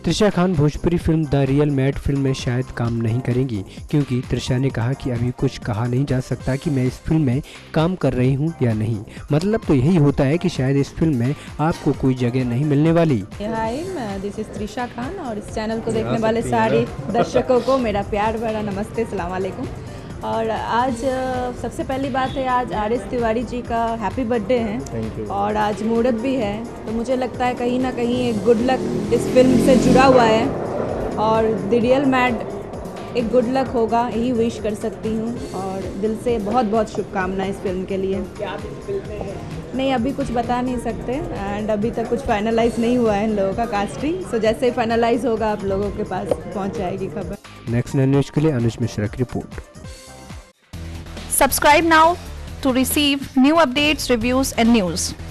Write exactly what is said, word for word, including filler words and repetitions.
Trisha Khan Bhojpuri film the real mad film में शायद काम नहीं करेंगी, क्योंकि त्रिशा ने कहा कि अभी कुछ कहा नहीं जा सकता कि मैं इस फिल्म में काम कर रही हूं या नहीं। मतलब तो यही होता है कि शायद इस फिल्म में आपको कोई जगह नहीं मिलने वाली। Hi, this is Trisha Khan और इस चैनल को देखने वाले सारे दर्शकों को मेरा प्यार भरा नमस्ते, सलाम वालेकुम। और आज सबसे पहली बात है, आज आर एस तिवारी जी का हैप्पी बर्थडे है और आज मुहूर्त भी है, तो मुझे लगता है कहीं ना कहीं एक गुड लक इस फिल्म से जुड़ा हुआ है और द रियल मैड एक गुड लक होगा, यही विश कर सकती हूँ और दिल से बहुत बहुत शुभकामनाएं इस फिल्म के लिए। नहीं, अभी कुछ बता नहीं सकते एंड अभी तक कुछ फाइनलाइज नहीं हुआ है इन लोगों का कास्टिंग, सो जैसे ही फाइनलाइज होगा आप लोगों के पास पहुँच जाएगी खबर। नेक्स्ट नाइन न्यूज़ के लिए अनुज मिश्रा की report. Subscribe now to receive new updates, reviews and news.